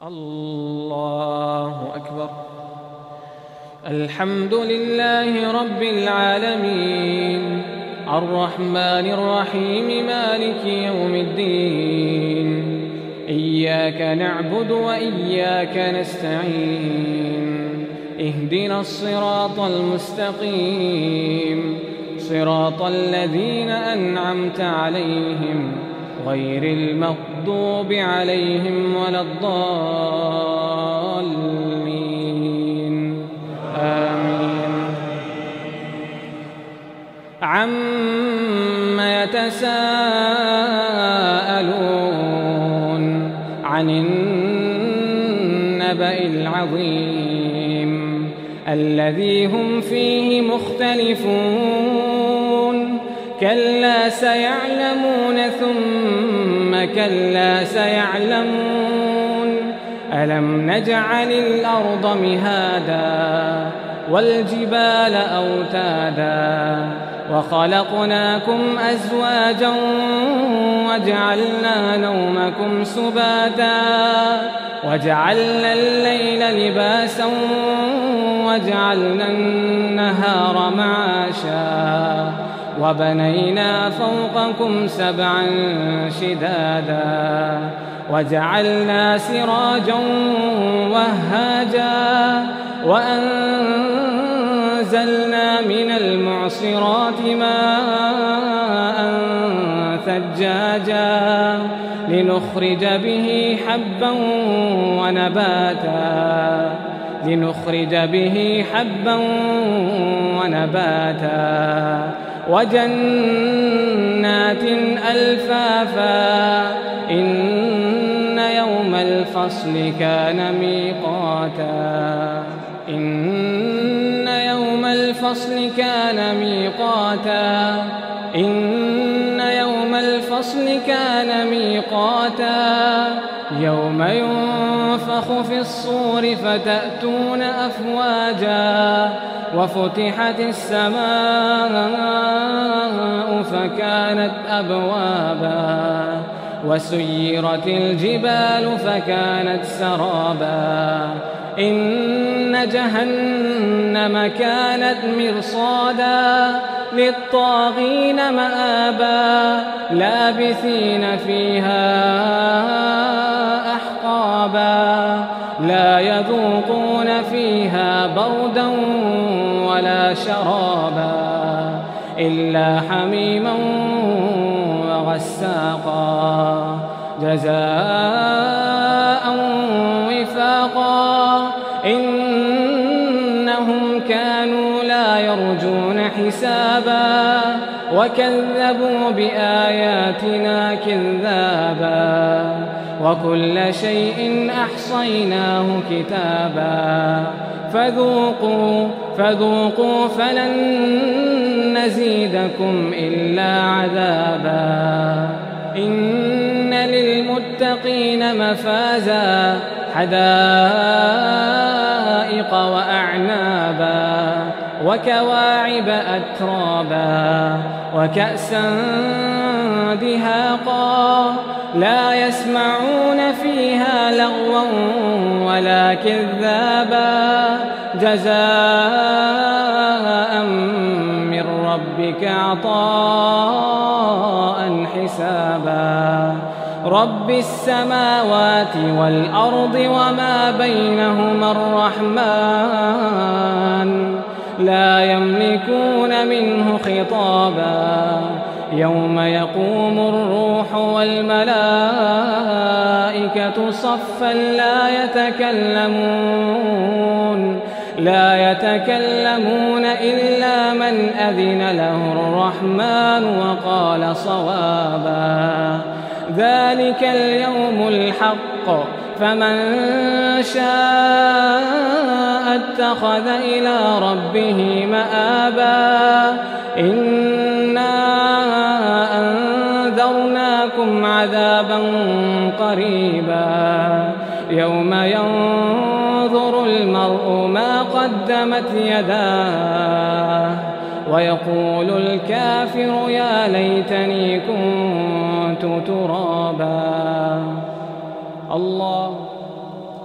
الله أكبر. الحمد لله رب العالمين الرحمن الرحيم مالك يوم الدين. إياك نعبد وإياك نستعين. اهدنا الصراط المستقيم صراط الذين أنعمت عليهم غير المغضوب عليهم ولا الضالين آمين. عم يتساءلون عن النبأ العظيم الذي هم فيه مختلفون. كلا سيعلمون ثم كلا سيعلمون. ألم نجعل الأرض مهادا والجبال أوتادا وخلقناكم أزواجا وجعلنا نومكم سباتا وجعلنا الليل لباسا وجعلنا النهار معاشا وبنينا فوقكم سبعا شدادا وجعلنا سراجا وهاجا وأنزلنا من المعصرات ماء ثجاجا لنخرج به حبا ونباتا وجنات ألفافا. إن يوم الفصل كان ميقاتا. إن يوم الفصل كان ميقاتا. يوم ينفخ في الصور فتأتون أفواجا وفتحت السماء فكانت أبوابا وسيرت الجبال فكانت سرابا. إن جهنم كانت مرصادا للطاغين مآبا لابثين فيها أحقابا لا يذوقون فيها بردا ولا شرابا إلا حميما وغساقا جزاء وفاقا. إنهم كانوا لا يرجون حسابا وكذبوا بآياتنا كذابا وكل شيء أحصيناه كتابا. فذوقوا فلن نزيدكم إلا عذابا. إن للمتقين مفازا حدائق وأعنابا وكواعب أترابا وكأسا دهاقا لا يسمعون فيها لغوا ولا كذابا جزاء من ربك عطاء حسابا. رب السماوات والأرض وما بينهما الرحمن لا يملكون منه خطابا. يوم يقوم الروح والملائكة صفا لا يتكلمون إلا من أذن له الرحمن وقال صوابا. ذلك اليوم الحق فمن شاء اتخذ إلى ربه مآبا. إنا أنذرناكم عذابا قريبا يوم ينظر المرء ما قدمت يداه ويقول الكافر يا ليتني كنت ترابا. الله